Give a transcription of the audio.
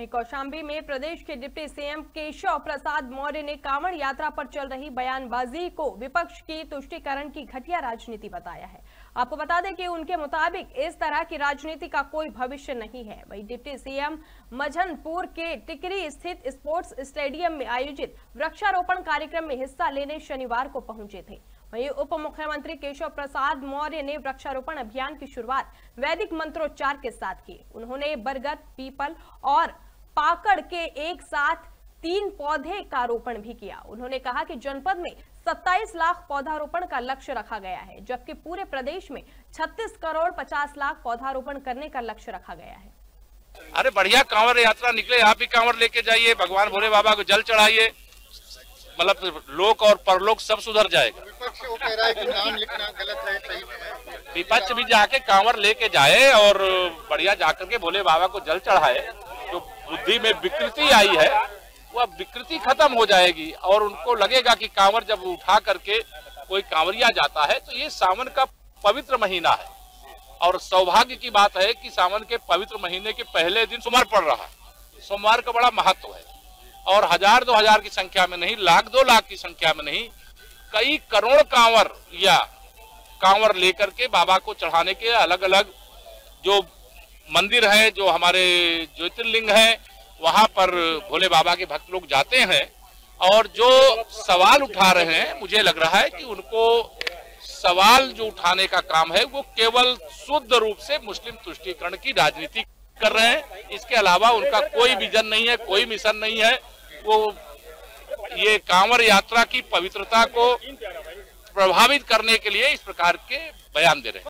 वहीं कौशाम्बी में प्रदेश के डिप्टी सीएम केशव प्रसाद मौर्य ने कांवड़ यात्रा पर चल रही बयानबाजी को विपक्ष की तुष्टीकरण की घटिया राजनीति बताया है। आपको बता दें कि उनके मुताबिक इस तरह की राजनीति का कोई भविष्य नहीं है। वहीं डिप्टी सीएम मझनपुर के टिकरी स्थित स्पोर्ट्स स्टेडियम में आयोजित वृक्षारोपण कार्यक्रम में हिस्सा लेने शनिवार को पहुंचे थे। वहीं उप मुख्यमंत्री केशव प्रसाद मौर्य ने वृक्षारोपण अभियान की शुरुआत वैदिक मंत्रोच्चार के साथ की। उन्होंने बरगद, पीपल और पाकड़ के एक साथ 3 पौधे का रोपण भी किया। उन्होंने कहा कि जनपद में 27 लाख पौधारोपण का लक्ष्य रखा गया है, जबकि पूरे प्रदेश में 36 करोड़ 50 लाख पौधारोपण करने का लक्ष्य रखा गया है। अरे बढ़िया कांवड़ यात्रा निकले, आप भी कांवड़ लेके जाइए, भगवान भोले बाबा को जल चढ़ाइए, मतलब लोक और परलोक सब सुधर जाएगा। विपक्ष वो कह रहा है कि नाम लिखना गलत है, सही है। विपक्ष भी जाके कांवड़ लेके जाए और बढ़िया जाकर के भोले बाबा को जल चढ़ाए। जो बुद्धि में विकृति आई है वह विकृति खत्म हो जाएगी और उनको लगेगा कि कांवड़ जब उठा करके कोई कांवरिया जाता है तो ये सावन का पवित्र महीना है और सौभाग्य की बात है कि सावन के पवित्र महीने के पहले दिन सोमवार पड़ रहा है। सोमवार का बड़ा महत्व है और 1000-2000 की संख्या में नहीं, लाख 2 लाख की संख्या में नहीं, कई करोड़ कांवर या कांवर लेकर के बाबा को चढ़ाने के अलग अलग जो मंदिर है, जो हमारे ज्योतिर्लिंग है, वहां पर भोले बाबा के भक्त लोग जाते हैं और जो सवाल उठा रहे हैं, मुझे लग रहा है कि उनको सवाल जो उठाने का काम है वो केवल शुद्ध रूप से मुस्लिम तुष्टीकरण की राजनीति कर रहे हैं। इसके अलावा उनका कोई विजन नहीं है, कोई मिशन नहीं है। वो ये कांवड़ यात्रा की पवित्रता को प्रभावित करने के लिए इस प्रकार के बयान दे रहे हैं।